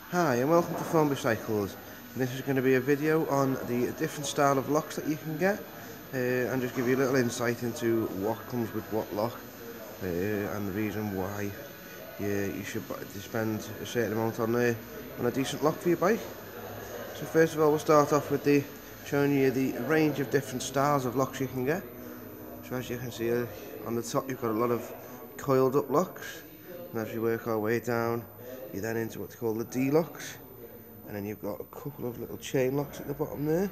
Hi and welcome to Formby Cycles. This is going to be a video on the different style of locks that you can get and just give you a little insight into what comes with what lock and the reason why you should spend a certain amount on a decent lock for your bike. So first of all, we'll start off with showing you the range of different styles of locks you can get. So as you can see on the top, you've got a lot of coiled up locks, and as we work our way down, you're then into what's called the D-locks, and then you've got a couple of little chain locks at the bottom there.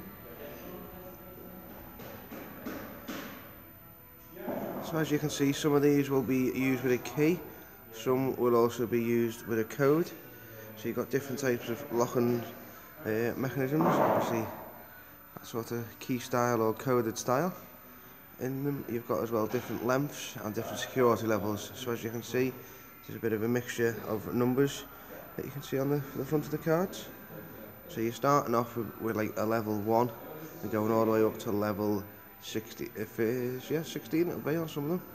So as you can see, some of these will be used with a key, some will also be used with a code. So you've got different types of locking mechanisms, obviously that sort of key style or coded style. In them you've got as well different lengths and different security levels. So as you can see, there's a bit of a mixture of numbers that you can see on the front of the cards. So you're starting off with like a level 1 and going all the way up to level 60, if it is, yeah, 16 it'll be on some of them.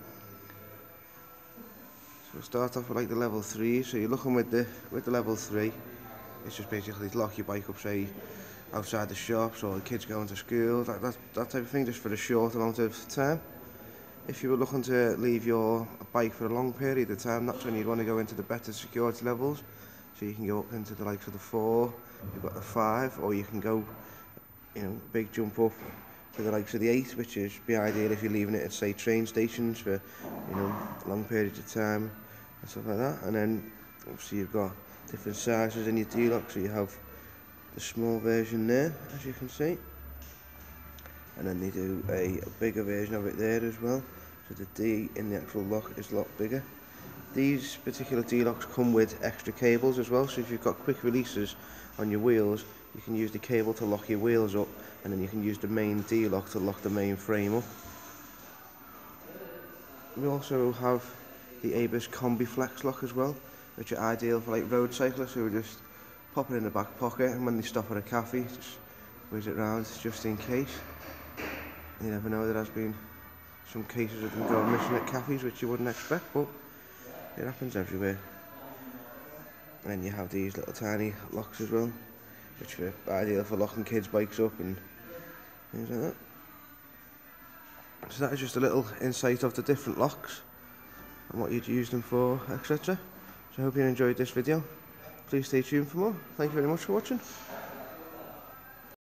So we'll start off with like the level 3, so you're looking with the level 3, it's just basically to lock your bike up, say, outside the shops or the kids going to school, that type of thing, just for a short amount of time. If you were looking to leave your bike for a long period of time, that's when you'd want to go into the better security levels. So you can go up into the likes of the 4, you've got the 5, or you can go, big jump up to the likes of the 8, which is be ideal if you're leaving it at, say, train stations for, long periods of time and stuff like that. And then obviously you've got different sizes in your D-lock, so you have the small version there, as you can see, and then they do a bigger version of it there as well, so the D in the actual lock is a lot bigger. These particular D-locks come with extra cables as well, so if you've got quick releases on your wheels, you can use the cable to lock your wheels up, and then you can use the main D-lock to lock the main frame up. We also have the Abus Combi Flex lock as well, which are ideal for like road cyclists who just pop it in the back pocket, and when they stop at a cafe, just whiz it round just in case. You never know, there has been some cases of them going missing at cafes, which you wouldn't expect, but it happens everywhere. And then you have these little tiny locks as well, which are ideal for locking kids' bikes up and things like that. So that is just a little insight of the different locks and what you'd use them for, etc. So I hope you enjoyed this video. Please stay tuned for more. Thank you very much for watching.